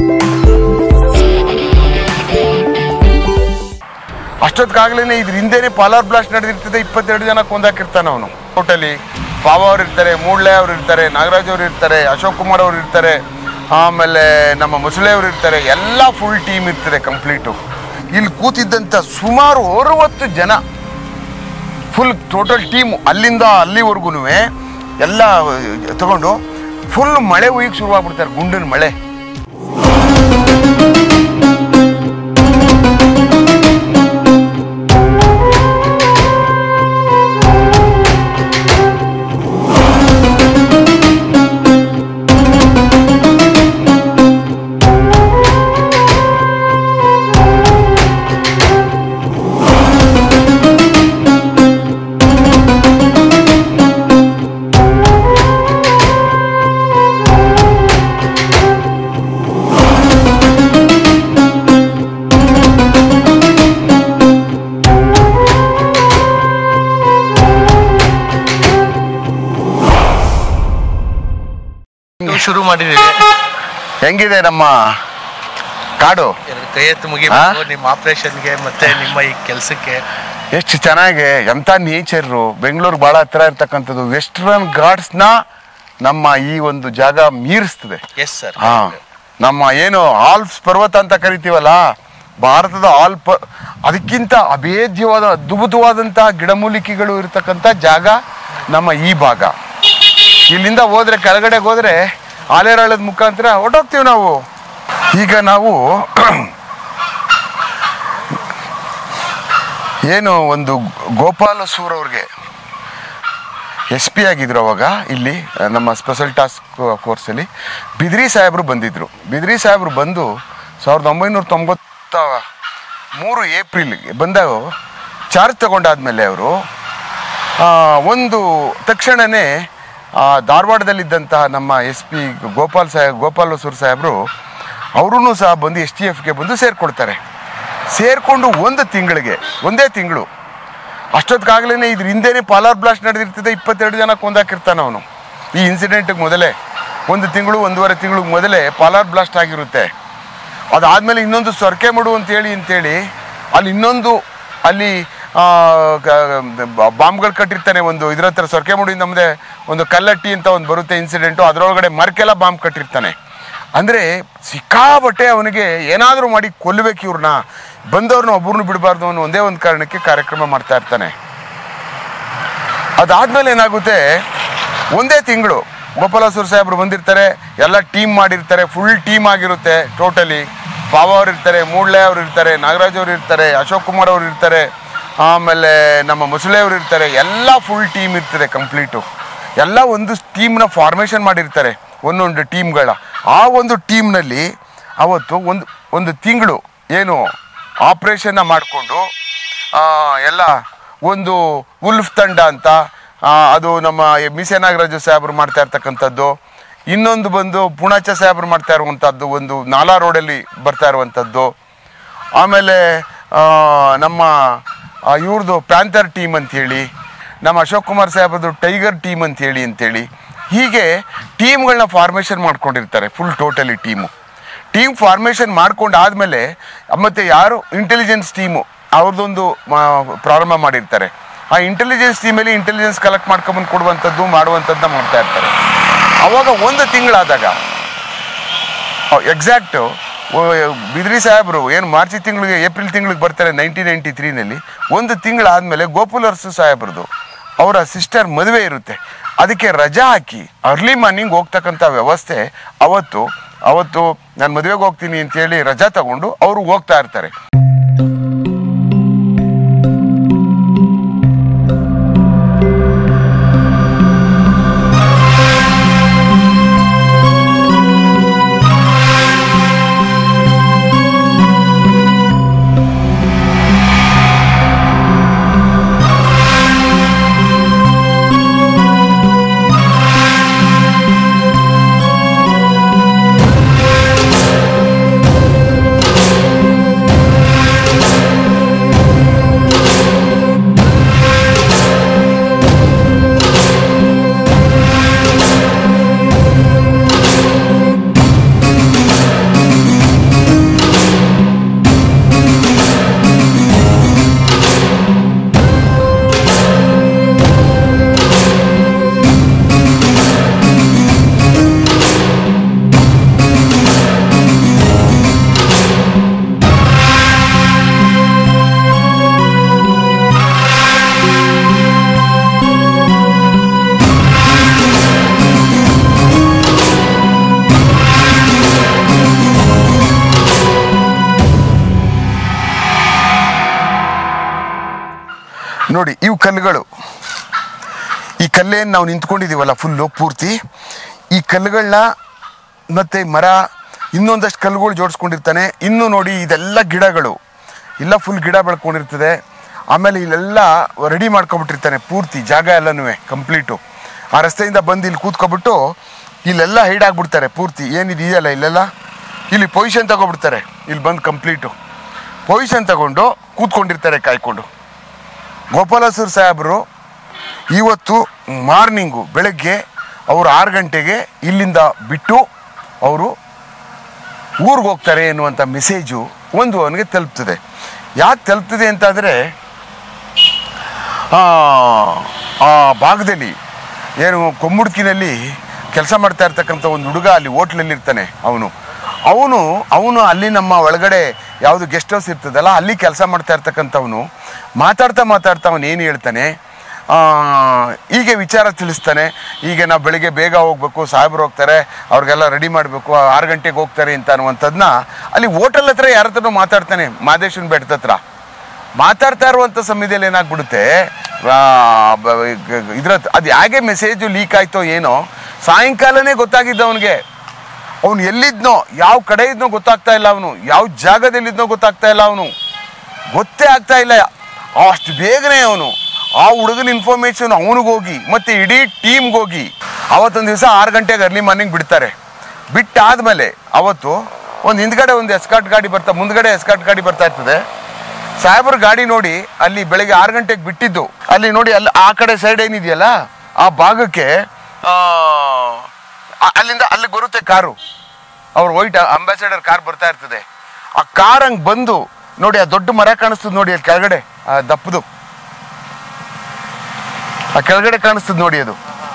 ಅಷ್ಟೊತ್ತಿಗಾಗಲೇ ಇದ್ರ ಹಿಂದೆನೇ ಪಾಲಾರ್ ಬ್ಲಾಸ್ಟ್ ನಡೆದಿರ್ತದೆ. 22 ಜನ ಕೊಂದಾಕಿರ್ತಾನೆ ಅವನು. ಟೋಟಲಿ ಬಾಬಾ ಅವ್ರು ಇರ್ತಾರೆ, ಮೂಡ್ಲೆ ಅವ್ರು ಇರ್ತಾರೆ, ನಾಗರಾಜ್ ಅವ್ರು ಇರ್ತಾರೆ, ಅಶೋಕ್ ಕುಮಾರ್ ಅವ್ರು ಇರ್ತಾರೆ, ಆಮೇಲೆ ನಮ್ಮ ಮುಸಳೆ ಅವ್ರು ಇರ್ತಾರೆ. ಎಲ್ಲ ಫುಲ್ ಟೀಮ್ ಇರ್ತದೆ ಕಂಪ್ಲೀಟು. ಇಲ್ಲಿ ಕೂತಿದ್ದಂಥ ಸುಮಾರು 60 ಜನ ಫುಲ್ ಟೋಟಲ್ ಟೀಮು ಅಲ್ಲಿಂದ ಅಲ್ಲಿವರೆಗೂ ಎಲ್ಲ ತಗೊಂಡು ಫುಲ್ ಮಳೆ ಹುಯ್ಯಕ್ಕೆ ಶುರುವಾಗ್ಬಿಡ್ತಾರೆ, ಗುಂಡಿನ ಮಳೆ. ಶುರು ಮಾಡಿದ್ದೀವಿ. ಹೆಂಗಿದೆ ನಮ್ಮ ಕಾಡು? ಕೈ ಎತ್ತು ಮುಗಿಬೇಕು ನಿಮ್ಮ ಆಪರೇಷನ್ಗೆ ಮತ್ತೆ ನಿಮ್ಮ ಈ ಕೆಲಸಕ್ಕೆ. ಎಷ್ಟು ಚೆನ್ನಾಗಿ ಎಂಥ ನೇಚರು. ಬೆಂಗಳೂರು ಭಾಳ ಹತ್ರ ಇರ್ತಕ್ಕಂಥದ್ದು. ವೆಸ್ಟರ್ನ್ ಘಾಟ್ಸ್ನ ನಮ್ಮ ಈ ಒಂದು ಜಾಗ ಮೀರಿಸ್ತದೆ. Yes sir. ನಮ್ಮ ಏನು ಆಲ್ಪ್ಸ್ ಪರ್ವತ ಅಂತ ಕರಿತೀವಲ್ಲ, ಭಾರತದ ಅದಕ್ಕಿಂತ ಅಭೇದ್ಯವಾದ ಅದ್ಭುತವಾದಂತಹ ಗಿಡಮೂಲಿಕೆಗಳು ಇರತಕ್ಕಂಥ ಜಾಗ ನಮ್ಮ ಈ ಭಾಗ. ಇಲ್ಲಿಂದ ಹೋದ್ರೆ ಕೆಳಗಡೆಗೆ ಹೋದ್ರೆ ಆಲೇರಾಳದ ಮುಖಾಂತರ ಹೊರಟೋಗ್ತೀವಿ ನಾವು. ಈಗ ನಾವು ಏನು ಒಂದು ಗೋಪಾಲ ಸೂರ್ ಅವ್ರಿಗೆ SP ಆಗಿದ್ರು ಅವಾಗ ಇಲ್ಲಿ ನಮ್ಮ ಸ್ಪೆಷಲ್ ಟಾಸ್ಕ್ ಫೋರ್ಸಲ್ಲಿ. ಬಿದ್ರಿ ಸಾಹೇಬರು ಬಂದಿದ್ದರು. ಬಿದ್ರಿ ಸಾಹೇಬರು ಬಂದು 1993 ಏಪ್ರಿಲ್ಗೆ ಬಂದಾಗ ಚಾರ್ಜ್ ತಗೊಂಡಾದ್ಮೇಲೆ ಅವರು ಒಂದು ತಕ್ಷಣವೇ ಧಾರವಾಡದಲ್ಲಿದ್ದಂತಹ ನಮ್ಮ SP ಗೋಪಾಲಸೂರ್ ಸಾಹೇಬರು ಅವರೂ ಸಹ ಬಂದು STFಗೆ ಬಂದು ಸೇರಿಕೊಳ್ತಾರೆ. ಸೇರಿಕೊಂಡು ಒಂದೇ ತಿಂಗಳು ಅಷ್ಟೊತ್ತಿಗಾಗಲೇ ಇದ್ರ ಹಿಂದೆನೇ ಪಾಲಾರ್ ಬ್ಲಾಸ್ಟ್ ನಡೆದಿರ್ತದೆ. 22 ಜನ ಕೊಂದಾಕಿರ್ತಾನೆ ಅವನು. ಈ ಇನ್ಸಿಡೆಂಟಿಗೆ ಮೊದಲೇ 1 ತಿಂಗಳು 1.5 ತಿಂಗಳಿಗೆ ಮೊದಲೇ ಪಾಲಾರ್ ಬ್ಲಾಸ್ಟ್ ಆಗಿರುತ್ತೆ. ಅದಾದಮೇಲೆ ಇನ್ನೊಂದು ಸೊರಕೆ ಮಡು ಅಂತೇಳಿ ಅಲ್ಲಿ ಬಾಂಬ್ಗಳು ಕಟ್ಟಿರ್ತಾನೆ. ಒಂದು ಇದ್ರ ಹತ್ರ ಸೊರಕೆ ಮುಡಿಯಿಂದ ನಮ್ಮದೇ ಒಂದು ಕಲ್ಲಟ್ಟಿ ಅಂತ ಒಂದು ಬರುತ್ತೆ ಇನ್ಸಿಡೆಂಟು. ಅದರೊಳಗಡೆ ಮರಕ್ಕೆಲ್ಲ ಬಾಂಬ್ ಕಟ್ಟಿರ್ತಾನೆ. ಅಂದರೆ ಸಿಕ್ಕಾಬಟ್ಟೆ ಅವನಿಗೆ ಏನಾದರೂ ಮಾಡಿ ಕೊಲ್ಲಬೇಕು, ಇವ್ರನ್ನ ಬಂದವ್ರನ್ನ ಒಬ್ಬರನ್ನು ಬಿಡಬಾರ್ದು ಅನ್ನೋ ಒಂದೇ ಒಂದು ಕಾರಣಕ್ಕೆ ಕಾರ್ಯಕ್ರಮ ಮಾಡ್ತಾ ಇರ್ತಾನೆ. ಅದಾದಮೇಲೆ ಏನಾಗುತ್ತೆ, ಒಂದೇ ತಿಂಗಳು ಗೋಪಾಲಸೂರ್ ಸಾಹೇಬರು ಬಂದಿರ್ತಾರೆ. ಎಲ್ಲ ಟೀಮ್ ಮಾಡಿರ್ತಾರೆ, ಫುಲ್ ಟೀಮ್ ಆಗಿರುತ್ತೆ. ಟೋಟಲಿ ಬಾಬಾ ಅವ್ರು ಇರ್ತಾರೆ, ಮೂಡ್ಲೆ ಅವ್ರು ಇರ್ತಾರೆ, ನಾಗರಾಜ್ ಅವ್ರು ಇರ್ತಾರೆ, ಅಶೋಕ್ ಕುಮಾರ್ ಅವ್ರು ಇರ್ತಾರೆ, ಆಮೇಲೆ ನಮ್ಮ ಮುಸಳೆ ಅವ್ರು ಇರ್ತಾರೆ. ಎಲ್ಲ ಫುಲ್ ಟೀಮ್ ಇರ್ತದೆ ಕಂಪ್ಲೀಟು. ಎಲ್ಲ ಒಂದು ಟೀಮ್ನ ಫಾರ್ಮೇಷನ್ ಮಾಡಿರ್ತಾರೆ, ಒಂದೊಂದು ಟೀಮ್ಗಳ. ಆ ಒಂದು ಟೀಮ್ನಲ್ಲಿ ಅವತ್ತು ಒಂದು ತಿಂಗಳು ಏನು ಆಪ್ರೇಷನ್ನ ಮಾಡಿಕೊಂಡು ಎಲ್ಲ ಒಂದು ಉಲ್ಫ್ ತಂಡ ಅಂತ ಅದು ನಮ್ಮ ಮೀಸೆ ನಾಗರಾಜು ಸಾಹೇಬರು ಮಾಡ್ತಾ ಇರ್ತಕ್ಕಂಥದ್ದು. ಇನ್ನೊಂದು ಬಂದು ಪುಣಾಚ ಸಾಹೇಬರು ಮಾಡ್ತಾ ಇರುವಂಥದ್ದು, ಒಂದು ನಾಲಾ ರೋಡಲ್ಲಿ ಬರ್ತಾ ಇರುವಂಥದ್ದು. ಆಮೇಲೆ ನಮ್ಮ ಇವ್ರದ್ದು ಪ್ಯಾಂಥರ್ ಟೀಮ್ ಅಂಥೇಳಿ, ನಮ್ಮ ಅಶೋಕ್ ಕುಮಾರ್ ಸಾಹೇಬ್ರದ್ದು ಟೈಗರ್ ಟೀಮ್ ಅಂತೇಳಿ ಹೀಗೆ ಟೀಮ್ಗಳನ್ನ ಫಾರ್ಮೇಷನ್ ಮಾಡ್ಕೊಂಡಿರ್ತಾರೆ. ಫುಲ್ ಟೋಟಲಿ ಟೀಮ್ ಫಾರ್ಮೇಷನ್ ಮಾಡ್ಕೊಂಡಾದ್ಮೇಲೆ ಮತ್ತು ಯಾರು ಇಂಟೆಲಿಜೆನ್ಸ್ ಟೀಮು ಅವ್ರದ್ದೊಂದು ಪ್ರಾರಂಭ ಮಾಡಿರ್ತಾರೆ. ಆ ಇಂಟೆಲಿಜೆನ್ಸ್ ಟೀಮಲ್ಲಿ ಇಂಟೆಲಿಜೆನ್ಸ್ ಕಲೆಕ್ಟ್ ಮಾಡ್ಕೊಂಬಂದು ಕೊಡುವಂಥದ್ದು ಮಾಡುವಂಥದ್ದನ್ನ ಮಾಡ್ತಾ ಇರ್ತಾರೆ. ಆವಾಗ ಒಂದು ತಿಂಗಳಾದಾಗ ಎಕ್ಸಾಕ್ಟು ಬಿದ್ರಿ ಸಾಹೇಬರು ಏನು ಏಪ್ರಿಲ್ ತಿಂಗಳಿಗೆ ಬರ್ತಾರೆ 1993ನಲ್ಲಿ. ಒಂದು ತಿಂಗಳಾದಮೇಲೆ ಗೋಪಾಲಸೂರ್ ಸಾಹೇಬ್ರದ್ದು ಅವರ ಸಿಸ್ಟರ್ ಮದುವೆ ಇರುತ್ತೆ. ಅದಕ್ಕೆ ರಜಾ ಹಾಕಿ ಅರ್ಲಿ ಮಾರ್ನಿಂಗ್ ಹೋಗ್ತಕ್ಕಂಥ ವ್ಯವಸ್ಥೆ ಅವತ್ತು ನಾನು ಮದುವೆಗೆ ಹೋಗ್ತೀನಿ ಅಂತೇಳಿ ರಜಾ ತಗೊಂಡು ಅವರು ಹೋಗ್ತಾ ಇರ್ತಾರೆ. ನೋಡಿ ಇವು ಕಲ್ಲುಗಳು. ಈ ಕಲ್ಲೇನು ನಾವು ನಿಂತ್ಕೊಂಡಿದ್ದೀವಲ್ಲ ಫುಲ್ಲು ಪೂರ್ತಿ, ಈ ಕಲ್ಲುಗಳನ್ನ ಮತ್ತು ಮರ ಇನ್ನೊಂದಷ್ಟು ಕಲ್ಲುಗಳು ಜೋಡಿಸ್ಕೊಂಡಿರ್ತಾನೆ. ಇನ್ನು ನೋಡಿ ಇದೆಲ್ಲ ಗಿಡಗಳು, ಇಲ್ಲ ಫುಲ್ ಗಿಡ ಬೆಳ್ಕೊಂಡಿರ್ತದೆ. ಆಮೇಲೆ ಇಲ್ಲೆಲ್ಲ ರೆಡಿ ಮಾಡ್ಕೊಬಿಟ್ಟಿರ್ತಾನೆ ಪೂರ್ತಿ ಜಾಗ ಎಲ್ಲನೂ ಕಂಪ್ಲೀಟು. ಆ ರಸ್ತೆಯಿಂದ ಬಂದು ಇಲ್ಲಿ ಕೂತ್ಕೊಬಿಟ್ಟು ಇಲ್ಲೆಲ್ಲ ಹೈಡ್ ಆಗಿಬಿಡ್ತಾರೆ ಪೂರ್ತಿ. ಏನಿದೆಯಲ್ಲ ಇಲ್ಲೆಲ್ಲ ಇಲ್ಲಿ ಪೊಸಿಷನ್ ತಗೊಬಿಡ್ತಾರೆ. ಇಲ್ಲಿ ಬಂದು ಕಂಪ್ಲೀಟು ಪೊಸಿಷನ್ ತಗೊಂಡು ಕೂತ್ಕೊಂಡಿರ್ತಾರೆ ಕಾಯ್ಕೊಂಡು. ಗೋಪಾಲಸೂರು ಸಾಹೇಬರು ಇವತ್ತು ಮಾರ್ನಿಂಗು ಬೆಳಗ್ಗೆ ಅವರು 6 ಗಂಟೆಗೆ ಇಲ್ಲಿಂದ ಬಿಟ್ಟು ಅವರು ಊರಿಗೆ ಹೋಗ್ತಾರೆ ಎನ್ನುವಂಥ ಮೆಸೇಜು ಒಂದು ಅವನಿಗೆ ತಲುಪ್ತದೆ. ಯಾಕೆ ತಲುಪ್ತದೆ ಅಂತಂದರೆ, ಆ ಭಾಗದಲ್ಲಿ ಏನು ಕೊಮ್ಮುಡ್ಕಿನಲ್ಲಿ ಕೆಲಸ ಮಾಡ್ತಾ ಇರ್ತಕ್ಕಂಥ ಒಂದು ಹುಡುಗ ಅಲ್ಲಿ ಹೋಟ್ಲಲ್ಲಿ ಇರ್ತಾನೆ. ಅವನು ಅಲ್ಲಿ ನಮ್ಮ ಒಳಗಡೆ ಯಾವುದು ಗೆಸ್ಟ್ ಹೌಸ್ ಇರ್ತದಲ್ಲ ಅಲ್ಲಿ ಕೆಲಸ ಮಾಡ್ತಾ ಇರ್ತಕ್ಕಂಥವನು ಮಾತಾಡ್ತಾ ಅವನು ಏನು ಹೇಳ್ತಾನೆ, ಹೀಗೆ ವಿಚಾರ ತಿಳಿಸ್ತಾನೆ. ಹೀಗೆ ನಾವು ಬೆಳಿಗ್ಗೆ ಬೇಗ ಹೋಗ್ಬೇಕು, ಸಾಹೇಬ್ರು ಹೋಗ್ತಾರೆ, ಅವ್ರಿಗೆಲ್ಲ ರೆಡಿ ಮಾಡಬೇಕು, 6 ಗಂಟೆಗೆ ಹೋಗ್ತಾರೆ ಅಂತ ಅನ್ನುವಂಥದ್ದನ್ನ ಅಲ್ಲಿ ಹೋಟೆಲ್ ಹತ್ರ ಯಾರ ಹತ್ರನೂ ಮಾತಾಡ್ತಾನೆ. ಮಾದೇಶ್ವರನ ಬೆಟ್ಟದ ಹತ್ರ ಮಾತಾಡ್ತಾ ಇರುವಂಥ ಸಮಯದಲ್ಲಿ ಏನಾಗ್ಬಿಡುತ್ತೆ, ಅದು ಹೇಗೆ ಮೆಸೇಜು ಲೀಕ್ ಆಯ್ತೋ ಏನೋ, ಸಾಯಂಕಾಲನೇ ಗೊತ್ತಾಗಿದ್ದ ಅವನಿಗೆ. ಅವನು ಎಲ್ಲಿದ್ನೋ, ಯಾವ ಕಡೆ ಇದ್ನೋ ಗೊತ್ತಾಗ್ತಾ ಇಲ್ಲ, ಅವನು ಯಾವ ಜಾಗದಲ್ಲಿದ್ನೋ ಗೊತ್ತಾಗ್ತಾ ಇಲ್ಲ, ಅವನು ಗೊತ್ತೇ ಆಗ್ತಾ ಇಲ್ಲ. ಅಷ್ಟು ಬೇಗನೆ ಅವನು ಆ ಹುಡುಗನ ಇನ್ಫಾರ್ಮೇಶನ್ ಅವನಿಗೋಗಿ ಮತ್ತು ಇಡೀ ಟೀಮ್ಗೋಗಿ ಅವತ್ತೊಂದು ದಿವಸ 6 ಗಂಟೆಗೆ ಅರ್ಲಿ ಮಾರ್ನಿಂಗ್ ಬಿಡ್ತಾರೆ. ಬಿಟ್ಟಾದ್ಮೇಲೆ ಅವತ್ತು ಒಂದು ಹಿಂದ್ಗಡೆ ಒಂದು ಎಸ್ಕಾರ್ಟ್ ಗಾಡಿ ಮುಂದ್ಗಡೆ ಎಸ್ಕಾರ್ಟ್ ಗಾಡಿ ಬರ್ತಾ ಇರ್ತದೆ. ಸಾಹೇಬ್ರ ಗಾಡಿ ನೋಡಿ ಅಲ್ಲಿ ಬೆಳಗ್ಗೆ 6 ಗಂಟೆಗೆ ಬಿಟ್ಟಿದ್ದು ಅಲ್ಲಿ ನೋಡಿ, ಅಲ್ಲಿ ಆ ಕಡೆ ಸೈಡ್ ಏನಿದೆಯಲ್ಲ ಆ ಭಾಗಕ್ಕೆ ಅಲ್ಲಿಂದ ಅಲ್ಲಿಗೆ ಬರುತ್ತೆ ಕಾರು. ಅವ್ರ ವೈಟ್ ಅಂಬಾಸಿಡರ್ ಕಾರ್ ಬರ್ತಾ ಇರ್ತದೆ. ಆ ಕಾರ್ ಹಂಗೆ ಬಂದು ನೋಡಿ, ಆ ದೊಡ್ಡ ಮರ ಕಾಣಿಸ್ತದೆ ನೋಡಿ ಅಲ್ಲಿ ಕೆಳಗಡೆ, ಆ ದಪ್ಪದು ಆ ಕೆಳಗಡೆ ಕಾಣಿಸ್ತದೆ ನೋಡಿ ಅದು.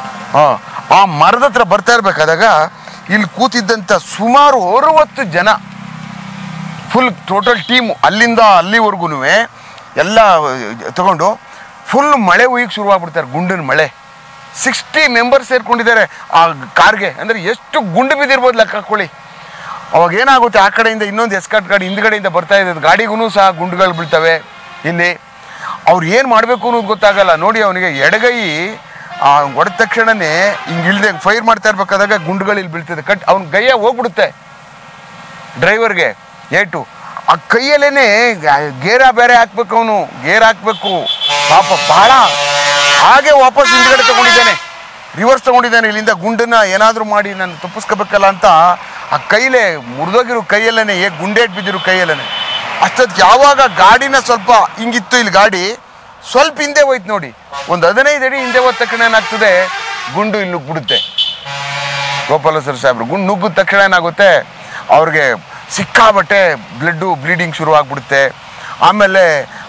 ಆ ಮರದ ಹತ್ರ ಬರ್ತಾ ಇರ್ಬೇಕಾದಾಗ ಇಲ್ಲಿ ಕೂತಿದ್ದಂಥ ಸುಮಾರು 60 ಜನ ಫುಲ್ ಟೋಟಲ್ ಟೀಮು ಅಲ್ಲಿಂದ ಅಲ್ಲಿವರೆಗೂ ಎಲ್ಲ ತಗೊಂಡು ಫುಲ್ ಮಳೆ ಹುಯ್ಯಕ್ಕೆ ಶುರುವಾಗ್ಬಿಡ್ತಾರೆ. ಗುಂಡಿನ ಮಳೆ. 60 ಮೆಂಬರ್ಸ್ ಸೇರ್ಕೊಂಡಿದ್ದಾರೆ ಆ ಕಾರ್ಗೆ. ಅಂದರೆ ಎಷ್ಟು ಗುಂಡು ಬಿದ್ದಿರ್ಬೋದು ಲೆಕ್ಕ ಹಾಕೊಳ್ಳಿ. ಅವಾಗ ಏನಾಗುತ್ತೆ, ಆ ಕಡೆಯಿಂದ ಇನ್ನೊಂದು ಎಸ್ಕಾರ್ಟ್ ಗಾಡಿ ಹಿಂದ್ಗಡೆಯಿಂದ ಬರ್ತಾ ಇದ್ದದ್ದು ಗಾಡಿಗೂ ಸಹ ಗುಂಡುಗಳು ಬೀಳ್ತವೆ. ಇಲ್ಲಿ ಅವ್ರು ಏನು ಮಾಡಬೇಕು ಅನ್ನೋದು ಗೊತ್ತಾಗಲ್ಲ. ನೋಡಿ ಅವನಿಗೆ ಎಡಗೈ ಹೊಡೆದ ತಕ್ಷಣನೇ ಹಿಂಗೆ ಇಳ್ದೆ ಫೈರ್ ಮಾಡ್ತಾ ಇರ್ಬೇಕಾದಾಗ ಗುಂಡುಗಳು ಇಲ್ಲಿ ಬೀಳ್ತದೆ. ಅವ್ನ ಕೈಯ ಹೋಗ್ಬಿಡುತ್ತೆ ಡ್ರೈವರ್ಗೆ ಏಟು. ಆ ಕೈಯಲ್ಲೇನೆ ಗೇರ ಬೇರೆ ಹಾಕ್ಬೇಕು, ಅವನು ಗೇರ್ ಹಾಕ್ಬೇಕು ಪಾಪ ಭಾಳ. ಹಾಗೆ ವಾಪಸ್ ಹಿಂದ್ಗಡೆ ತಗೊಂಡಿದ್ದಾನೆ, ರಿವರ್ಸ್ ತಗೊಂಡಿದ್ದಾನೆ. ಇಲ್ಲಿಂದ ಗುಂಡನ್ನ ಏನಾದರೂ ಮಾಡಿ ನಾನು ತಪ್ಪಿಸ್ಕೋಬೇಕಲ್ಲ ಅಂತ ಆ ಕೈಲೇ ಮುರಿದೋಗಿರೋ ಕೈಯಲ್ಲೇನೆ ಗುಂಡೇಟ್ ಬಿದ್ದಿರೋ ಕೈಯಲ್ಲೇನೆ. ಅಷ್ಟೊತ್ತಿಗೆ ಯಾವಾಗ ಗಾಡಿನ ಸ್ವಲ್ಪ ಹಿಂಗಿತ್ತು, ಇಲ್ಲಿ ಗಾಡಿ ಸ್ವಲ್ಪ ಹಿಂದೆ ಹೋಯ್ತು ನೋಡಿ, ಒಂದು 15 ಅಡಿ ಹಿಂದೆ ಹೋದ ತಕ್ಷಣ ಏನಾಗ್ತದೆ, ಗುಂಡು ಇಲ್ಲಿ ನುಗ್ಬಿಡುತ್ತೆ. ಗೋಪಾಲಸೂರು ಸಾಹೇಬ್ರು ಗುಂಡು ನುಗ್ಗಿದ ತಕ್ಷಣ ಏನಾಗುತ್ತೆ, ಅವ್ರಿಗೆ ಸಿಕ್ಕಾಬಟ್ಟೆ ಬ್ಲೀಡಿಂಗ್ ಶುರು ಆಗ್ಬಿಡುತ್ತೆ. ಆಮೇಲೆ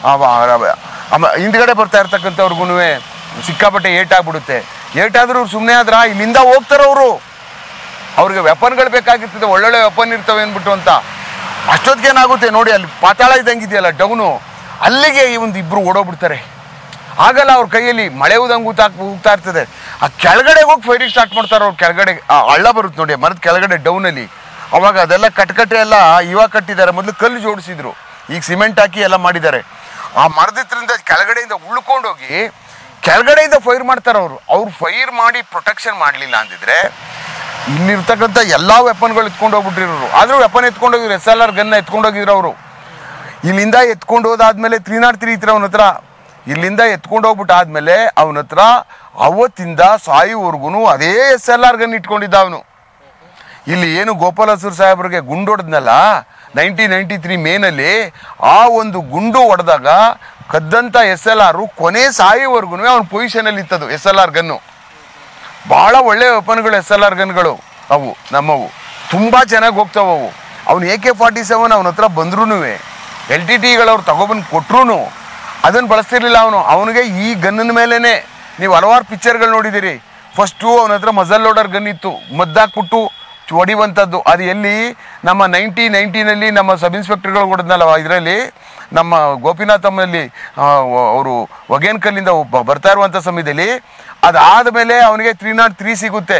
ಹಿಂದ್ಗಡೆ ಬರ್ತಾ ಇರ್ತಕ್ಕಂಥವ್ರಿಗೂ ಸಿಕ್ಕಾಬಟ್ಟೆ ಏಟಾಗ್ಬಿಡುತ್ತೆ. ಏಟಾದ್ರೂ ಸುಮ್ಮನೆ ಆದ್ರ ಇಲ್ಲಿಂದ ಹೋಗ್ತಾರವರು. ಅವ್ರಿಗೆ ವೆಪನ್ಗಳು ಬೇಕಾಗಿರ್ತದೆ, ಒಳ್ಳೊಳ್ಳೆ ವೆಪನ್ ಇರ್ತವೆ ಅಂದ್ಬಿಟ್ಟು ಅಂತ. ಅಷ್ಟೊತ್ತಿಗೆ ಏನಾಗುತ್ತೆ ನೋಡಿ, ಅಲ್ಲಿ ಪಾತಾಳ ಇದ್ದಂಗಿದೆಯಲ್ಲ ಡೌನು, ಅಲ್ಲಿಗೆ ಈ ಒಂದು ಇಬ್ಬರು ಓಡೋಗ್ಬಿಡ್ತಾರೆ. ಆಗಲ್ಲ ಅವ್ರ ಕೈಯಲ್ಲಿ ಮಳೆ ಉದಂಗೆ ಹೋಗ್ತಾ ಇರ್ತದೆ. ಆ ಕೆಳಗಡೆ ಹೋಗಿ ಫೈರಿಂಗ್ ಸ್ಟಾರ್ಟ್ ಮಾಡ್ತಾರೆ ಅವ್ರು. ಕೆಳಗಡೆ ಹಳ್ಳ ಬರುತ್ತೆ ನೋಡಿ ಮರದ ಕೆಳಗಡೆ ಡೌನಲ್ಲಿ. ಅವಾಗ ಅದೆಲ್ಲ ಕಟ್ಕಟ್ಟೆ ಎಲ್ಲ ಇವಾಗ ಕಟ್ಟಿದ್ದಾರೆ, ಮೊದಲು ಕಲ್ಲು ಜೋಡಿಸಿದ್ರು, ಈಗ ಸಿಮೆಂಟ್ ಹಾಕಿ ಎಲ್ಲ ಮಾಡಿದ್ದಾರೆ. ಆ ಮರದಿದ್ರಿಂದ ಕೆಳಗಡೆಯಿಂದ ಉಳ್ಕೊಂಡೋಗಿ ಕೆಳಗಡೆಯಿಂದ ಫೈರ್ ಮಾಡ್ತಾರೆ ಅವರು. ಅವ್ರು ಫೈರ್ ಮಾಡಿ ಪ್ರೊಟೆಕ್ಷನ್ ಮಾಡಲಿಲ್ಲ ಅಂದಿದ್ರೆ ಇಲ್ಲಿರ್ತಕ್ಕಂಥ ಎಲ್ಲ ವೆಪನ್ಗಳು ಎತ್ಕೊಂಡು ಹೋಗ್ಬಿಟ್ಟಿರೋರು. ಆದರೂ ವೆಪನ್ ಎತ್ಕೊಂಡೋಗಿದ್ರು, SLR ಗನ್ನ ಎತ್ಕೊಂಡೋಗಿದ್ರು ಅವರು. ಇಲ್ಲಿಂದ ಎತ್ಕೊಂಡು ಹೋದಾದ್ಮೇಲೆ 303 ಇತ್ತು ಅವನ ಹತ್ರ. ಇಲ್ಲಿಂದ ಎತ್ಕೊಂಡು ಹೋಗ್ಬಿಟ್ಟು ಆದ್ಮೇಲೆ ಅವನ ಹತ್ರ ಅವತ್ತಿಂದ ಸಾಯುವವರೆಗೂ ಅದೇ SLR ಗನ್ ಇಟ್ಕೊಂಡಿದ್ದ ಅವನು. ಇಲ್ಲಿ ಏನು ಗೋಪಾಲಸೂರು ಸಾಹೇಬ್ರಿಗೆ ಗುಂಡು ಹೊಡೆದ್ನಲ್ಲ 1993 ಮೇನಲ್ಲಿ, ಆ ಒಂದು ಗುಂಡು ಹೊಡೆದಾಗ ಕದ್ದಂಥ SLR ಕೊನೆ ಸಾಯುವವರೆಗೂ ಅವನ ಪೊಸಿಷನಲ್ಲಿ ಇತ್ತದು SLR ಗನ್ನು. ಭಾಳ ಒಳ್ಳೆಯ ವೆಪನ್ಗಳು SLR ಗನ್ಗಳು ಅವು, ನಮ್ಮವು ತುಂಬ ಚೆನ್ನಾಗಿ ಹೋಗ್ತಾವೆ ಅವು. ಅವನು AK-47 ಅವನ ಹತ್ರ ಬಂದ್ರೂ LTTಗಳವ್ರು ತಗೊಬಂದು ಕೊಟ್ರು ಅದನ್ನು ಬಳಸ್ತಿರ್ಲಿಲ್ಲ ಅವನು. ಅವನಿಗೆ ಈ ಗನ್ನಿನ ಮೇಲೇ ನೀವು ಹಲವಾರು ಪಿಕ್ಚರ್ಗಳು ನೋಡಿದ್ದೀರಿ. ಫಸ್ಟು ಅವನ ಹತ್ರ ಮಜಲ್ ಲೋಡರ್ ಗನ್ ಇತ್ತು, ಮದ್ದಾಕ್ಬಿಟ್ಟು ಹೊಡಿಯುವಂಥದ್ದು. ಅದು ಎಲ್ಲಿ ನಮ್ಮ 1990ನಲ್ಲಿ ನಮ್ಮ ಸಬ್ ಇನ್ಸ್ಪೆಕ್ಟರ್ಗಳು ಹೊಡೆದ್ನಲ್ಲ, ಇದರಲ್ಲಿ ನಮ್ಮ ಗೋಪಿನಾಥಮ್ಮಲ್ಲಿ ಅವರು ಒಗೇನ್ಕಲ್ಲಿಂದ ಬರ್ತಾ ಇರುವಂಥ ಸಮಯದಲ್ಲಿ ಅದಾದ ಮೇಲೆ ಅವನಿಗೆ 303 ಸಿಗುತ್ತೆ.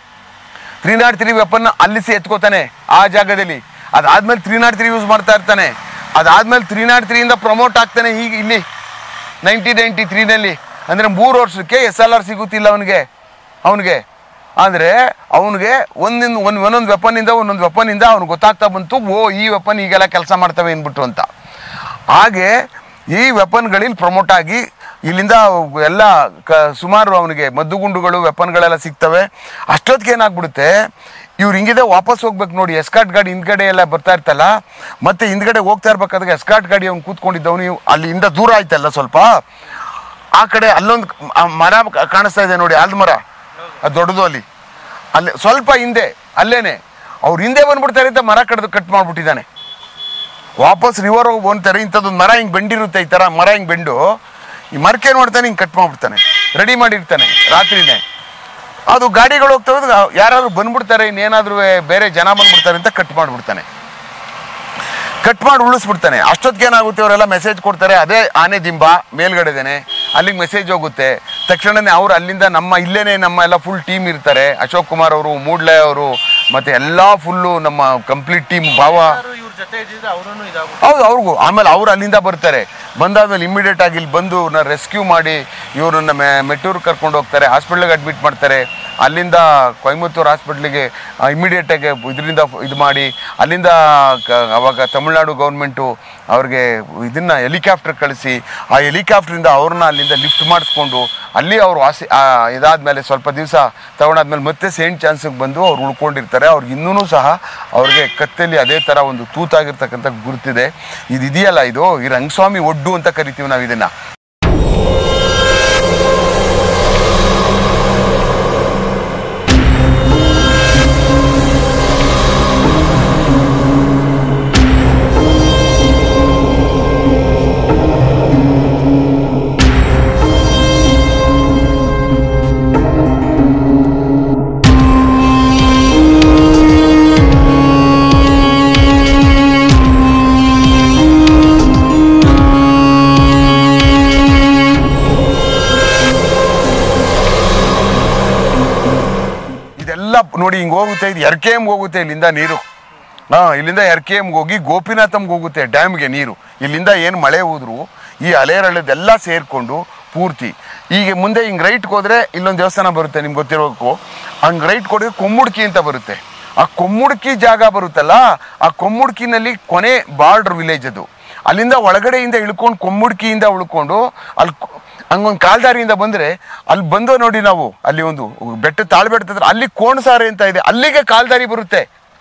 303 ವೆಪನ್ನ ಅಲ್ಲಿಸಿ ಎತ್ಕೋತಾನೆ ಆ ಜಾಗದಲ್ಲಿ. ಅದಾದ್ಮೇಲೆ 303 ಯೂಸ್ ಮಾಡ್ತಾ ಇರ್ತಾನೆ. ಅದಾದ್ಮೇಲೆ 303 ಇಂದ ಪ್ರಮೋಟ್ ಆಗ್ತಾನೆ. ಈಗ ಇಲ್ಲಿ 1993ನಲ್ಲಿ. ಅಂದರೆ 3 ವರ್ಷಕ್ಕೆ SLR ಸಿಗುತ್ತಿಲ್ಲ ಅವನಿಗೆ ಅಂದರೆ ಅವನಿಗೆ ಒಂದೊಂದು ವೆಪನ್ನಿಂದ ಅವ್ನಿಗೆ ಗೊತ್ತಾಗ್ತಾ ಬಂತು, ಈ ವೆಪನ್ ಈಗೆಲ್ಲ ಕೆಲಸ ಮಾಡ್ತವೆ ಅಂದ್ಬಿಟ್ಟು ಅಂತ. ಹಾಗೆ ಈ ವೆಪನ್ಗಳಲ್ಲಿ ಪ್ರಮೋಟ್ ಆಗಿ ಇಲ್ಲಿಂದ ಎಲ್ಲ ಸುಮಾರು ಅವನಿಗೆ ಮದ್ದುಗುಂಡುಗಳು ವೆಪನ್ಗಳೆಲ್ಲ ಸಿಗ್ತವೆ. ಅಷ್ಟೊತ್ತಿಗೆ ಏನಾಗ್ಬಿಡುತ್ತೆ, ಇವ್ರು ಹಿಂಗಿದೆ ವಾಪಸ್ ಹೋಗ್ಬೇಕು ನೋಡಿ, ಎಸ್ಕಾಟ್ ಗಾಡಿ ಹಿಂದ್ಗಡೆ ಎಲ್ಲ ಬರ್ತಾ ಇರ್ತಲ್ಲ, ಮತ್ತೆ ಹಿಂದ್ಗಡೆ ಹೋಗ್ತಾ ಇರ್ಬೇಕಾದ್ರೆ ಎಸ್ಕಾಟ್ ಗಾಡಿ ಅವ್ನು ಕೂತ್ಕೊಂಡಿದ್ದವನು ಅಲ್ಲಿಂದ ದೂರ ಆಯ್ತಲ್ಲ ಸ್ವಲ್ಪ, ಆ ಕಡೆ ಅಲ್ಲೊಂದು ಮರ ಕಾಣಿಸ್ತಾ ಇದೆ ನೋಡಿ, ಆಲ್ದ ಮರ ಅದು ದೊಡ್ಡದು, ಅಲ್ಲೇ ಸ್ವಲ್ಪ ಹಿಂದೆ ಅಲ್ಲೇನೆ ಅವ್ರು ಹಿಂದೆ ಬಂದ್ಬಿಡ್ತಾರೆ ಅಂತ ಮರ ಕಟ್ ಮಾಡ್ಬಿಟ್ಟಿದ್ದಾನೆ. ವಾಪಸ್ ರಿವರ್ ಹೋಗಿ ಬಂತಾರೆ, ಇಂಥದ್ದೊಂದು ಮರ ಹಿಂಗೆ ಬೆಂಡಿರುತ್ತೆ, ಈ ಥರ ಮರ ಹಿಂಗೆ ಬೆಂಡು, ಈ ಮರಕ್ಕೆ ಏನು ಮಾಡ್ತಾನೆ, ಹಿಂಗೆ ಕಟ್ ಮಾಡ್ಬಿಡ್ತಾನೆ, ರೆಡಿ ಮಾಡಿರ್ತಾನೆ ರಾತ್ರಿನೇ. ಅದು ಗಾಡಿಗಳು ಹೋಗ್ತಾ ಯಾರಾದ್ರು ಬಂದ್ಬಿಡ್ತಾರೆ, ಇನ್ನೇನಾದ್ರೂ ಬೇರೆ ಜನ ಬಂದ್ಬಿಡ್ತಾರೆ ಅಂತ ಕಟ್ ಮಾಡಿಬಿಡ್ತಾನೆ, ಕಟ್ ಮಾಡಿ ಉಳಿಸ್ಬಿಡ್ತಾನೆ. ಅಷ್ಟೊತ್ತಿಗೆ ಏನಾಗುತ್ತೆ, ಅವರೆಲ್ಲ ಮೆಸೇಜ್ ಕೊಡ್ತಾರೆ, ಅದೇ ಆನೆ ದಿಂಬ ಮೇಲ್ಗಡೆದೇನೆ, ಅಲ್ಲಿಗೆ ಮೆಸೇಜ್ ಹೋಗುತ್ತೆ. ತಕ್ಷಣನೇ ಅವ್ರು ಅಲ್ಲಿಂದ ಇಲ್ಲೇನೆ ನಮ್ಮ ಎಲ್ಲ ಫುಲ್ ಟೀಮ್ ಇರ್ತಾರೆ, ಅಶೋಕ್ ಕುಮಾರ್ ಅವರು, ಮೂಡ್ಲೆ ಅವರು, ಮತ್ತೆ ಎಲ್ಲ ಫುಲ್ಲು ನಮ್ಮ ಕಂಪ್ಲೀಟ್ ಟೀಮ್ ಭಾವ. ಹೌದು, ಅವ್ರಿಗೂ ಆಮೇಲೆ ಅವ್ರು ಅಲ್ಲಿಂದ ಬರ್ತಾರೆ. ಬಂದಾದ್ಮೇಲೆ ಇಮಿಡಿಯೇಟ್ ಆಗಿ ಇಲ್ಲಿ ಬಂದು ರೆಸ್ಕ್ಯೂ ಮಾಡಿ ಇವ್ರನ್ನ ಮೆಟ್ಟೂರು ಕರ್ಕೊಂಡು ಹೋಗ್ತಾರೆ, ಹಾಸ್ಪಿಟ್ಲಿಗೆ ಅಡ್ಮಿಟ್ ಮಾಡ್ತಾರೆ. ಅಲ್ಲಿಂದ ಕೊಯಮತ್ತೂರು ಹಾಸ್ಪಿಟ್ಲಿಗೆ ಇಮಿಡಿಯೇಟಾಗಿ ಇದರಿಂದ ಇದು ಮಾಡಿ, ಅಲ್ಲಿಂದ ಅವಾಗ ತಮಿಳ್ನಾಡು ಗೌರ್ಮೆಂಟು ಅವ್ರಿಗೆ ಇದನ್ನು ಹೆಲಿಕಾಪ್ಟರ್ ಕಳಿಸಿ, ಆ ಹೆಲಿಕಾಪ್ಟ್ರಿಂದ ಅವ್ರನ್ನ ಅಲ್ಲಿಂದ ಲಿಫ್ಟ್ ಮಾಡಿಸ್ಕೊಂಡು ಅಲ್ಲಿ ಅವರು ಇದಾದ್ಮೇಲೆ ಸ್ವಲ್ಪ ದಿವಸ ತಗೊಂಡಾದ್ಮೇಲೆ ಮತ್ತೆ ಸೇಂಟ್ ಚಾನ್ಸಿಗೆ ಬಂದು ಅವ್ರು ಉಳ್ಕೊಂಡಿರ್ತಾರೆ. ಅವ್ರಿಗೆ ಇನ್ನೂ ಸಹ ಅವ್ರಿಗೆ ಕತ್ತಲ್ಲಿ ಅದೇ ಥರ ಒಂದು ತೂತಾಗಿರ್ತಕ್ಕಂಥ ಗುರುತಿದೆ. ಇದೆಯಲ್ಲ, ಇದು ಈ ರಂಗಸ್ವಾಮಿ ಒಡ್ಡು ಅಂತ ಕರಿತೀವಿ ನಾವು ಇದನ್ನು. ನೋಡಿ ಹಿಂಗೆ ಹೋಗುತ್ತೆ, ಇದು RKM ಹೋಗುತ್ತೆ ಇಲ್ಲಿಂದ ನೀರು. ಇಲ್ಲಿಂದ RKM ಹೋಗಿ ಗೋಪಿನಾಥಮ್ಗೆ ಹೋಗುತ್ತೆ ಡ್ಯಾಮ್ಗೆ ನೀರು. ಇಲ್ಲಿಂದ ಏನು ಮಳೆ ಹೋದ್ರು ಈ ಅಲೆರಳದೆಲ್ಲ ಸೇರಿಕೊಂಡು ಪೂರ್ತಿ ಈಗ ಮುಂದೆ ಹಿಂಗೆ ರೈಟ್ಗೆ ಹೋದರೆ ಇಲ್ಲೊಂದು ದೇವಸ್ಥಾನ ಬರುತ್ತೆ, ನಿಮ್ಗೆ ಗೊತ್ತಿರಬೇಕು. ಹಂಗೆ ರೈಟ್ ಕೊಡಿದ್ರೆ ಕೊಮ್ಮುಡ್ಕಿ ಅಂತ ಬರುತ್ತೆ. ಆ ಕೊಮ್ಮುಡ್ಕಿ ಜಾಗ ಬರುತ್ತಲ್ಲ, ಆ ಕೊಮ್ಮುಡ್ಕಿನಲ್ಲಿ ಕೊನೆ ಬಾರ್ಡರ್ ವಿಲೇಜ್ ಅದು. ಅಲ್ಲಿಂದ ಒಳಗಡೆಯಿಂದ ಇಳ್ಕೊಂಡು ಕೊಮ್ಮುಡ್ಕಿಯಿಂದ ಉಳ್ಕೊಂಡು ಅಲ್ಲಿ ಹಂಗೊಂದು ಕಾಲ್ದಾರಿಯಿಂದ ಬಂದರೆ ಅಲ್ಲಿ ಬಂದೋ ನೋಡಿ ನಾವು, ಅಲ್ಲಿ ಒಂದು ತಾಳ್ಬೆಟ್ಟ ಅಲ್ಲಿ ಕೋಣಸಾರೆ ಅಂತ ಇದೆ, ಅಲ್ಲಿಗೆ ಕಾಲ್ದಾರಿ ಬರುತ್ತೆ.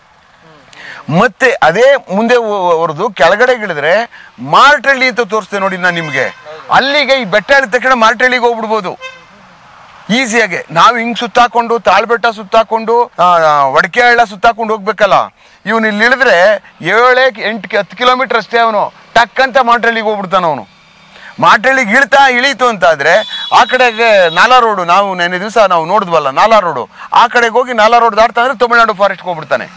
ಮತ್ತೆ ಅದೇ ಮುಂದೆ ಹೊರದು ಕೆಳಗಡೆ ಇಳಿದ್ರೆ ಮಾರ್ಟಳ್ಳಿ ಅಂತ ತೋರಿಸ್ತೇನೆ ನೋಡಿ ನಾನು ನಿಮ್ಗೆ. ಅಲ್ಲಿಗೆ ಈ ಬೆಟ್ಟ ಇಳಿದ ತಕ್ಷಣ ಮಾರ್ಟಳ್ಳಿಗೆ ಹೋಗ್ಬಿಡ್ಬೋದು ಈಸಿಯಾಗೆ. ನಾವು ಹಿಂಗ್ ಸುತ್ತಾಕೊಂಡು ತಾಳ್ಬೆಟ್ಟ ಸುತ್ತಾಕೊಂಡು ಒಡಕೆ ಹಳ್ಳ ಸುತ್ತಾಕೊಂಡು ಹೋಗ್ಬೇಕಲ್ಲ, ಇವನು ಇಲ್ಲಿ ಇಳಿದ್ರೆ 7-8-10 ಕಿಲೋಮೀಟರ್ ಅಷ್ಟೇ. ಅವನು ಟಕ್ ಅಂತ ಮಾರ್ಟಳ್ಳಿಗೆ ಹೋಗ್ಬಿಡ್ತಾನ. ಅವನು ಮಾರ್ಟಳ್ಳಿಗೆ ಇಳೀತು ಅಂತ ಆದ್ರೆ ಆ ಕಡೆಗೆ ನಾಲಾ ರೋಡು, ನಾವು ನೆನ್ನೆ ದಿವಸ ನಾವು ನೋಡಿದ್ವಲ್ಲ ನಾಲಾ ರೋಡು, ಆ ಕಡೆಗೆ ಹೋಗಿ ನಾಲಾ ರೋಡ್ ದಾಟ್ತಾ ಅಂದ್ರೆ ತಮಿಳ್ನಾಡು ಫಾರೆಸ್ಟ್ಗೆ ಹೋಗ್ಬಿಡ್ತಾನೆ.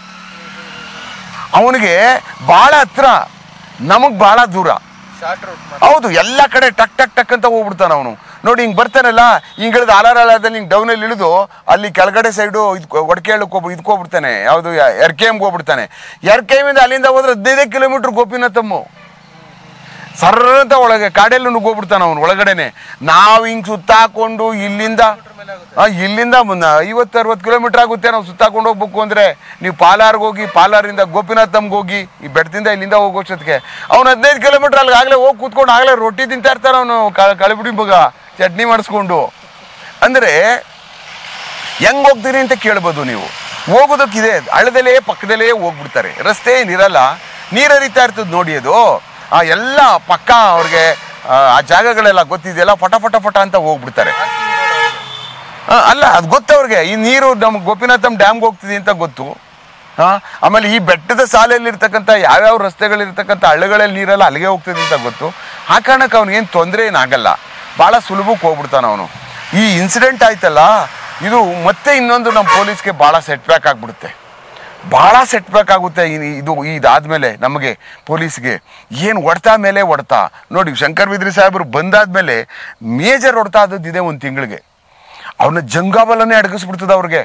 ಅವನಿಗೆ ಬಹಳ ಹತ್ರ, ನಮಗ್ ಬಹಳ ದೂರ. ಹೌದು, ಎಲ್ಲ ಕಡೆ ಟಕ್ ಟಕ್ ಟಕ್ ಅಂತ ಹೋಗ್ಬಿಡ್ತಾನ ಅವನು. ನೋಡಿ ಹಿಂಗ್ ಬರ್ತಾನಲ್ಲ, ಹಿಂಗ್ ಇಳಿದು ಆಲಾರದಲ್ಲಿ ಹಿಂಗ್ ಡೌನಲ್ಲಿ ಇಳಿದು ಅಲ್ಲಿ ಕೆಳಗಡೆ ಸೈಡು ಒಡಕೆ ಇದಕ್ಕೋಗ್ಬಿಡ್ತಾನೆ, ಯಾವುದು RKMಗೆ ಹೋಗ್ಬಿಡ್ತಾನೆ. RKMಯಿಂದ ಅಲ್ಲಿಂದ ಹೋದ್ರೆ 15 ಕಿಲೋಮೀಟರ್ ಗೋಪಿನಾಥಮ್ಮು. ಸರ್ರಂತ ಒಳಗೆ ಕಾಡೆಲ್ಲ ನುಗ್ಗೋಗ್ಬಿಡ್ತಾನ ಅವನು ಒಳಗಡೆನೆ. ನಾವು ಹಿಂಗ್ ಸುತ್ತಾಕೊಂಡು ಇಲ್ಲಿಂದ 50-60 ಕಿಲೋಮೀಟರ್ ಆಗುತ್ತೆ ನಾವು ಸುತ್ತಾಕೊಂಡು ಹೋಗ್ಬೇಕು ಅಂದ್ರೆ. ನೀವು ಪಾಲಾರ್ಗೆ ಹೋಗಿ, ಪಾಲಾರಿಂದ ಗೋಪಿನಾಥಮ್ಗೆ ಹೋಗಿ, ಈ ಬೆಟ್ಟದಿಂದ ಇಲ್ಲಿಂದ ಹೋಗೋಷ್ಟೊತ್ತಿಗೆ ಅವ್ನು 15 ಕಿಲೋಮೀಟರ್ ಅಲ್ಲಿ ಆಗ್ಲೇ ಹೋಗಿ ಕೂತ್ಕೊಂಡು ಆಗ್ಲೇ ರೊಟ್ಟಿ ತಿಂತಾ ಇರ್ತಾರ ಅವನು, ಕಳಬಿಡಿ ಮಗ ಚಟ್ನಿ ಮಾಡಿಸ್ಕೊಂಡು. ಅಂದ್ರೆ ಹೆಂಗ್ ಹೋಗ್ತೀರಿ ಅಂತ ಕೇಳ್ಬೋದು ನೀವು. ಹೋಗೋದಕ್ಕಿದೆ, ಹಳ್ಳದಲ್ಲೇ ಪಕ್ಕದಲ್ಲೇ ಹೋಗ್ಬಿಡ್ತಾರೆ, ರಸ್ತೆ ಏನಿರಲ್ಲ, ನೀರು ಹರಿತಾ ಇರ್ತದೆ ನೋಡಿ. ಅದು ಆ ಎಲ್ಲ ಪಕ್ಕ ಅವ್ರಿಗೆ ಆ ಜಾಗಗಳೆಲ್ಲ ಗೊತ್ತಿದೆಯಲ್ಲ, ಫಟ ಫಟ ಫಟ ಅಂತ ಹೋಗ್ಬಿಡ್ತಾರೆ. ಅಲ್ಲ, ಅದು ಗೊತ್ತವ್ರಿಗೆ, ಈ ನೀರು ನಮ್ಗೆ ಗೋಪಿನಾಥಮ್ ಡ್ಯಾಮ್ಗೆ ಹೋಗ್ತಿದೆ ಅಂತ ಗೊತ್ತು. ಆಮೇಲೆ ಈ ಬೆಟ್ಟದ ಸಾಲೆಯಲ್ಲಿ ಇರ್ತಕ್ಕಂಥ ಯಾವ್ಯಾವ ರಸ್ತೆಗಳಿರ್ತಕ್ಕಂಥ ಹಳ್ಳಗಳಲ್ಲಿ ನೀರೆಲ್ಲ ಅಲ್ಲಿಗೆ ಹೋಗ್ತಿದೆ ಅಂತ ಗೊತ್ತು. ಆ ಕಾರಣಕ್ಕೆ ಅವ್ನಿಗೇನು ತೊಂದರೆ ಏನಾಗಲ್ಲ, ಭಾಳ ಸುಲಭಕ್ಕೆ ಹೋಗ್ಬಿಡ್ತಾನೆ ಅವನು. ಈ ಇನ್ಸಿಡೆಂಟ್ ಆಯ್ತಲ್ಲ, ಇದು ಮತ್ತೆ ಇನ್ನೊಂದು ನಮ್ಮ ಪೊಲೀಸ್ಗೆ ಭಾಳ ಸೆಟ್ ಬ್ಯಾಕ್ ಆಗಿಬಿಡುತ್ತೆ, ಭಾಳ ಸೆಟ್ ಬ್ಯಾಕ್ ಆಗುತ್ತೆ. ಇದಾದ್ಮೇಲೆ ನಮಗೆ ಪೊಲೀಸ್ಗೆ ಏನು ಹೊಡ್ತಾ ಮೇಲೆ ಹೊಡ್ತಾ ನೋಡಿ. ಶಂಕರ್ ಬಿದ್ರಿ ಸಾಹೇಬರು ಬಂದಾದ್ಮೇಲೆ ಮೇಜರ್ ಹೊಡ್ತಾ ಆದದ್ದಿದೆ ಒಂದು ತಿಂಗಳಿಗೆ. ಅವ್ರನ್ನ ಜಂಗಾಬಲನೇ ಅಡಗಿಸ್ಬಿಡ್ತದೆ ಅವ್ರಿಗೆ.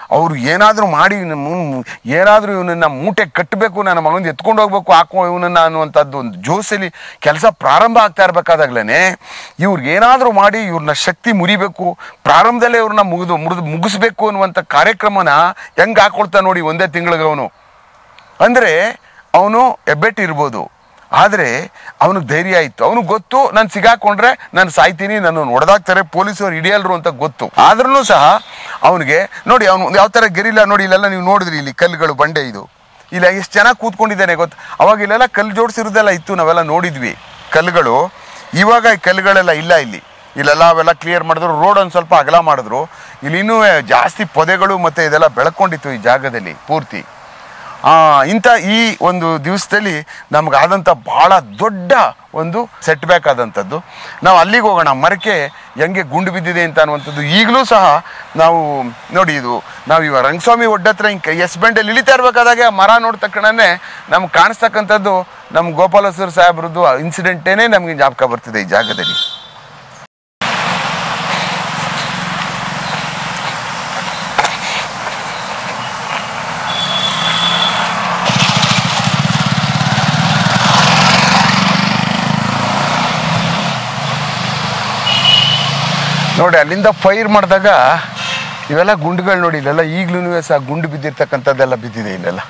ಅವರು ಏನಾದರೂ ಮಾಡಿ ಏನಾದರೂ ಇವನನ್ನು ಮೂಟೆ ಕಟ್ಟಬೇಕು, ನನ್ನ ಮಗನ ಎತ್ಕೊಂಡು ಹೋಗ್ಬೇಕು, ಹಾಕೋ ಇವನನ್ನು ಅನ್ನುವಂಥದ್ದು ಒಂದು ಜೋಸಲ್ಲಿ ಕೆಲಸ ಪ್ರಾರಂಭ ಆಗ್ತಾ ಇರಬೇಕಾದಾಗ್ಲೇ ಇವ್ರಿಗೆ ಏನಾದರೂ ಮಾಡಿ ಇವ್ರನ್ನ ಶಕ್ತಿ ಮುರಿಬೇಕು, ಪ್ರಾರಂಭದಲ್ಲೇ ಇವ್ರನ್ನ ಮುಗಿಸ್ಬೇಕು ಅನ್ನುವಂಥ ಕಾರ್ಯಕ್ರಮನ ಹೆಂಗೆ ಹಾಕೊಳ್ತಾ ನೋಡಿ ಒಂದೇ ತಿಂಗಳಿಗೆ ಅವನು. ಅಂದರೆ ಅವನು ಹೆಬ್ಬೆಟ್ಟಿರ್ಬೋದು, ಆದರೆ ಅವನಿಗೆ ಧೈರ್ಯ ಇತ್ತು. ಅವನಿಗೆ ಗೊತ್ತು ನಾನು ಸಿಗಾಕೊಂಡ್ರೆ ನಾನು ಸಾಯ್ತೀನಿ, ನನ್ನ ಹೊಡೆದಾಕ್ತಾರೆ, ಪೊಲೀಸರು ಹಿಡಿಯಲ್ರು ಅಂತ ಗೊತ್ತು. ಆದ್ರೂ ಸಹ ಅವನಿಗೆ ನೋಡಿ ಅವನು ಯಾವ ಥರ ಗೆರಿಲ್ಲ ನೋಡಿ. ಇಲ್ಲೆಲ್ಲ ನೀವು ನೋಡಿದ್ರಿ, ಇಲ್ಲಿ ಕಲ್ಲುಗಳು ಬಂಡೆ ಇದು ಇಲ್ಲ ಎಷ್ಟು ಚೆನ್ನಾಗಿ ಕೂತ್ಕೊಂಡಿದ್ದಾನೆ ಗೊತ್ತು. ಅವಾಗ ಇಲ್ಲೆಲ್ಲ ಕಲ್ಲು ಜೋಡಿಸಿರೋದೆಲ್ಲ ಇತ್ತು, ನಾವೆಲ್ಲ ನೋಡಿದ್ವಿ ಕಲ್ಲುಗಳು. ಇವಾಗ ಈ ಕಲ್ಲುಗಳೆಲ್ಲ ಇಲ್ಲ. ಇಲ್ಲೆಲ್ಲ ಅವೆಲ್ಲ ಕ್ಲಿಯರ್ ಮಾಡಿದ್ರು, ರೋಡ್ ಒಂದು ಸ್ವಲ್ಪ ಅಗಲ ಮಾಡಿದ್ರು. ಇಲ್ಲಿ ಇನ್ನೂ ಜಾಸ್ತಿ ಪೊದೆಗಳು ಮತ್ತು ಇದೆಲ್ಲ ಬೆಳ್ಕೊಂಡಿತ್ತು ಈ ಜಾಗದಲ್ಲಿ ಪೂರ್ತಿ. ಇಂಥ ಈ ಒಂದು ದಿವಸದಲ್ಲಿ ನಮಗಾದಂಥ ಭಾಳ ದೊಡ್ಡ ಒಂದು ಸೆಟ್ ಬ್ಯಾಕ್ ಆದಂಥದ್ದು. ನಾವು ಅಲ್ಲಿಗೆ ಹೋಗೋಣ, ಮರಕ್ಕೆ ಹೆಂಗೆ ಗುಂಡು ಬಿದ್ದಿದೆ ಅಂತ ಅನ್ನುವಂಥದ್ದು ಈಗಲೂ ಸಹ ನಾವು ನೋಡಿ. ಇದು ನಾವು ಇವಾಗ ರಂಗಸ್ವಾಮಿ ಒಡ್ಡತ್ರ ಹಿಂಗೆ ಎಸ್ ಬೆಂಡಲ್ಲಿ ಇಳಿತಾ ಇರಬೇಕಾದಾಗೆ ಆ ಮರ ನೋಡಿದ ತಕ್ಷಣವೇ ನಮ್ಗೆ ಕಾಣಿಸ್ತಕ್ಕಂಥದ್ದು ನಮ್ಮ ಗೋಪಾಲಸ್ವರ ಸಾಹೇಬ್ರದ್ದು ಇನ್ಸಿಡೆಂಟೇನೆ ನಮಗೆ ಜ್ಞಾಪಕ ಬರ್ತಿದೆ ಈ ಜಾಗದಲ್ಲಿ. ನೋಡಿ ಅಲ್ಲಿಂದ ಫೈರ್ ಮಾಡಿದಾಗ ಇವೆಲ್ಲ ಗುಂಡುಗಳು ನೋಡಿ, ಇಲ್ಲೆಲ್ಲ ಈಗಲೂ ಸಹ ಗುಂಡು ಬಿದ್ದಿರ್ತಕ್ಕಂಥದ್ದೆಲ್ಲ ಬಿದ್ದಿದೆ ಇಲ್ಲೆಲ್ಲ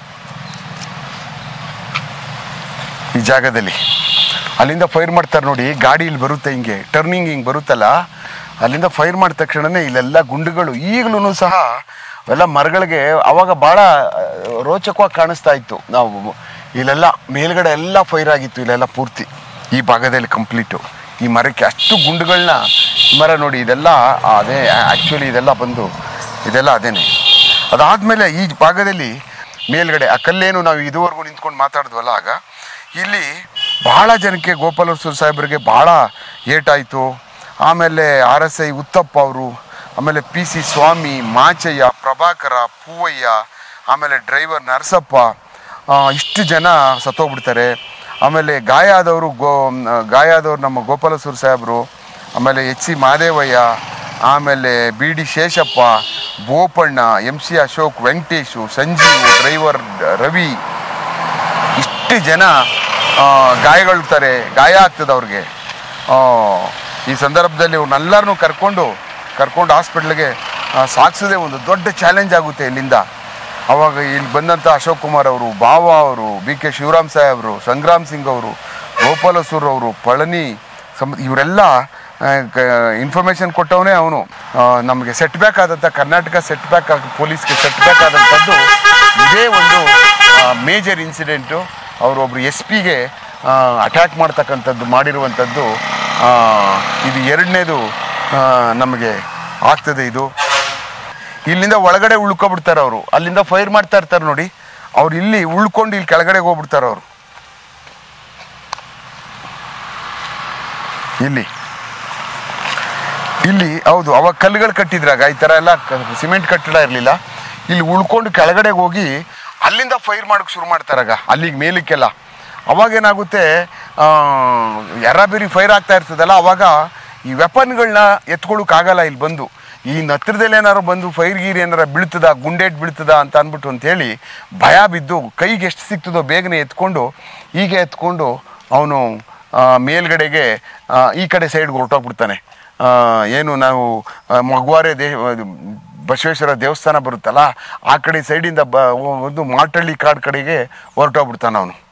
ಈ ಜಾಗದಲ್ಲಿ. ಅಲ್ಲಿಂದ ಫೈರ್ ಮಾಡ್ತಾರೆ ನೋಡಿ, ಗಾಡಿ ಇಲ್ಲಿ ಬರುತ್ತೆ, ಹಿಂಗೆ ಟರ್ನಿಂಗ್ ಹಿಂಗೆ ಬರುತ್ತಲ್ಲ, ಅಲ್ಲಿಂದ ಫೈರ್ ಮಾಡಿದ ತಕ್ಷಣವೇ ಇಲ್ಲೆಲ್ಲ ಗುಂಡುಗಳು ಈಗಲೂ ಸಹ ಅವೆಲ್ಲ ಮರಗಳಿಗೆ ಅವಾಗ ಭಾಳ ರೋಚಕವಾಗಿ ಕಾಣಿಸ್ತಾ ಇತ್ತು. ನಾವು ಇಲ್ಲೆಲ್ಲ ಮೇಲ್ಗಡೆ ಎಲ್ಲ ಫೈರ್ ಆಗಿತ್ತು, ಇಲ್ಲೆಲ್ಲ ಪೂರ್ತಿ ಈ ಭಾಗದಲ್ಲಿ ಕಂಪ್ಲೀಟು. ಈ ಮರಕ್ಕೆ ಅಷ್ಟು ಗುಂಡುಗಳನ್ನ ಮರ ನೋಡಿ, ಇದೆಲ್ಲ ಅದೇ ಆ್ಯಕ್ಚುಲಿ ಇದೆಲ್ಲ ಬಂದು ಇದೆಲ್ಲ ಅದೇನೆ. ಅದಾದಮೇಲೆ ಈ ಭಾಗದಲ್ಲಿ ಮೇಲ್ಗಡೆ ಆ ಕಲ್ಲೇನು ನಾವು ಇದುವರೆಗೂ ನಿಂತ್ಕೊಂಡು ಮಾತಾಡಿದ್ವಲ್ಲ, ಆಗ ಇಲ್ಲಿ ಭಾಳ ಜನಕ್ಕೆ ಗೋಪಾಲಸ್ವರ ಸಾಹೇಬರಿಗೆ ಭಾಳ ಏಟಾಯಿತು. ಆಮೇಲೆ RSI ಉತ್ತಪ್ಪ ಅವರು, ಆಮೇಲೆ PC ಸ್ವಾಮಿ, ಮಾಚಯ್ಯ, ಪ್ರಭಾಕರ, ಪೂವಯ್ಯ, ಆಮೇಲೆ ಡ್ರೈವರ್ ನರಸಪ್ಪ, ಇಷ್ಟು ಜನ ಸತ್ತೋಗ್ಬಿಡ್ತಾರೆ. ಆಮೇಲೆ ಗಾಯ ಆದವರು ನಮ್ಮ ಗೋಪಾಲಸ್ವರ ಸಾಹೇಬರು, ಆಮೇಲೆ HC ಮಾದೇವಯ್ಯ, ಆಮೇಲೆ BD Sheshappa, Boppanna, MC Ashok, Venkatesh, Sanjeev, driver Ravi, ಇಷ್ಟು ಜನ ಗಾಯ ಆಗ್ತದೆ ಅವ್ರಿಗೆ. ಈ ಸಂದರ್ಭದಲ್ಲಿ ಅವ್ರನ್ನೆಲ್ಲರನ್ನೂ ಕರ್ಕೊಂಡು ಹಾಸ್ಪಿಟ್ಲಿಗೆ ಸಾಗಿಸೋದೇ ಒಂದು ದೊಡ್ಡ ಚಾಲೆಂಜ್ ಆಗುತ್ತೆ ಇಲ್ಲಿಂದ. ಅವಾಗ ಇಲ್ಲಿ ಬಂದಂಥ ಅಶೋಕ್ ಕುಮಾರ್ ಅವರು, ಭಾವ ಅವರು, BK ಶಿವರಾಮ್ ಸಾಹೇಬರು, ಸಂಗ್ರಾಮ್ ಸಿಂಗ್ ಅವರು, ಗೋಪಾಲಸ್ವರ್ ಅವರು, ಪಳನಿ ಇವರೆಲ್ಲ ಇನ್ಫಾರ್ಮೇಷನ್ ಕೊಟ್ಟವನೇ ಅವನು. ನಮಗೆ ಸೆಟ್ ಬ್ಯಾಕ್ ಆದಂಥ ಕರ್ನಾಟಕ ಪೊಲೀಸ್ಗೆ ಸೆಟ್ ಬ್ಯಾಕ್ ಆದಂಥದ್ದು ಇದೇ ಒಂದು ಮೇಜರ್ ಇನ್ಸಿಡೆಂಟು. ಅವರೊಬ್ಬರು SP ಗೆ ಅಟ್ಯಾಕ್ ಮಾಡ್ತಕ್ಕಂಥದ್ದು ಮಾಡಿರುವಂಥದ್ದು ಇದು ಎರಡನೇದು ನಮಗೆ ಆಗ್ತದೆ. ಇದು ಇಲ್ಲಿಂದ ಒಳಗಡೆ ಉಳ್ಕೊಬಿಡ್ತಾರೆ ಅವರು, ಅಲ್ಲಿಂದ ಫೈರ್ ಮಾಡ್ತಾ ಇರ್ತಾರೆ ನೋಡಿ, ಅವ್ರು ಇಲ್ಲಿ ಉಳ್ಕೊಂಡು ಇಲ್ಲಿ ಕೆಳಗಡೆ ಹೋಗ್ಬಿಡ್ತಾರೆ ಅವರು. ಇಲ್ಲಿ ಹೌದು, ಅವಾಗ ಕಲ್ಲುಗಳು ಕಟ್ಟಿದ್ರಾಗ ಈ ಥರ ಎಲ್ಲ ಸಿಮೆಂಟ್ ಕಟ್ಟಡ ಇರಲಿಲ್ಲ. ಇಲ್ಲಿ ಉಳ್ಕೊಂಡು ಕೆಳಗಡೆ ಹೋಗಿ ಅಲ್ಲಿಂದ ಫೈರ್ ಮಾಡೋಕ್ಕೆ ಶುರು ಮಾಡ್ತಾರಾಗ ಅಲ್ಲಿಗೆ ಮೇಲಕ್ಕೆಲ್ಲ. ಅವಾಗೇನಾಗುತ್ತೆ, ಯಾರಾಬೇರಿ ಫೈರ್ ಆಗ್ತಾ ಇರ್ತದಲ್ಲ, ಅವಾಗ ಈ ವೆಪನ್ಗಳನ್ನ ಎತ್ಕೊಳ್ಳೋಕ್ಕಾಗಲ್ಲ. ಇಲ್ಲಿ ಬಂದು ಈ ಹತ್ರದಲ್ಲಿ ಏನಾರು ಬಂದು ಫೈರ್ ಏನಾರು ಬೀಳ್ತದ, ಗುಂಡೇಟ್ ಬೀಳ್ತದ ಅಂತ ಅಂದ್ಬಿಟ್ಟು ಅಂತೇಳಿ ಭಯ ಬಿದ್ದು ಕೈಗೆ ಎಷ್ಟು ಸಿಗ್ತದೋ ಬೇಗನೆ ಎತ್ಕೊಂಡು ಅವನು ಮೇಲ್ಗಡೆಗೆ ಈ ಕಡೆ ಸೈಡ್ಗೆ ಹೊರಟೋಗ್ಬಿಡ್ತಾನೆ. ಏನು ನಾವು ಮಗವಾರೆ ಬಸವೇಶ್ವರ ದೇವಸ್ಥಾನ ಬರುತ್ತಲ್ಲ, ಆ ಕಡೆ ಸೈಡಿಂದ ಒಂದು ಮಾಟಳ್ಳಿ ಕಾಡು ಕಡೆಗೆ ಹೊರಟೋಗ್ಬಿಡ್ತಾನೆ ಅವನು.